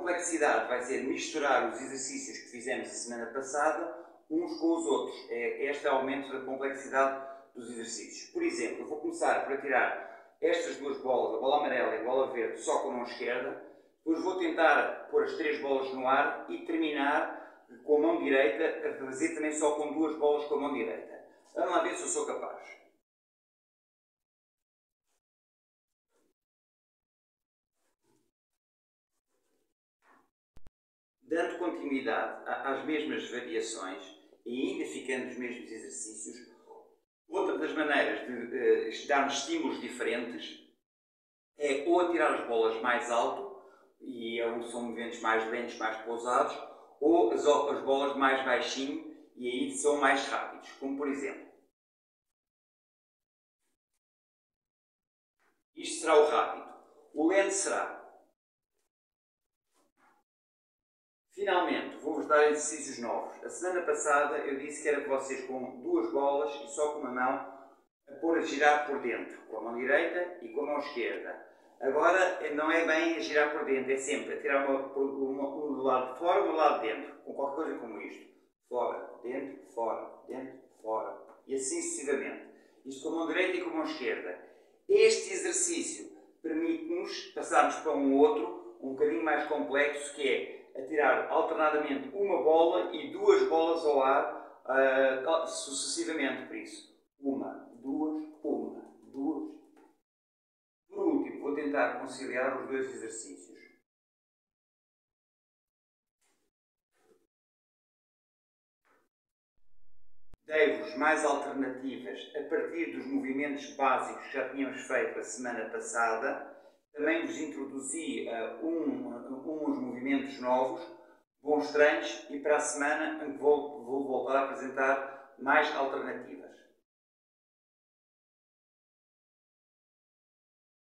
complexidade vai ser misturar os exercícios que fizemos a semana passada uns com os outros. Este é o aumento da complexidade dos exercícios. Por exemplo, eu vou começar por atirar estas duas bolas, a bola amarela e a bola verde, só com a mão esquerda. Depois vou tentar pôr as 3 bolas no ar e terminar com a mão direita a fazer também só com 2 bolas com a mão direita. Vamos lá ver se eu sou capaz. Dando continuidade às mesmas variações e ainda ficando os mesmos exercícios, outra das maneiras de darmos estímulos diferentes é ou atirar as bolas mais alto, e são movimentos mais lentos, mais pousados, ou as bolas mais baixinho, e aí são mais rápidos, como por exemplo. Isto será o rápido. O lento será. Finalmente, vou-vos dar exercícios novos. A semana passada eu disse que era que vocês com 2 bolas e só com uma mão a pôr a girar por dentro, com a mão direita e com a mão esquerda. Agora não é bem a girar por dentro, é sempre a tirar um do lado de fora e um do lado de dentro, com qualquer coisa como isto. Fora, dentro, fora. E assim sucessivamente. Isto com a mão direita e com a mão esquerda. Este exercício permite-nos passarmos para um outro, um bocadinho mais complexo, que é atirar alternadamente uma bola e 2 bolas ao ar, sucessivamente, por isso. 1, 2, 1, 2. Por último, vou tentar conciliar os 2 exercícios. Dei-vos mais alternativas a partir dos movimentos básicos que já tínhamos feito a semana passada. Também vos introduzi uns movimentos novos, bons treinos, e para a semana vou voltar a apresentar mais alternativas.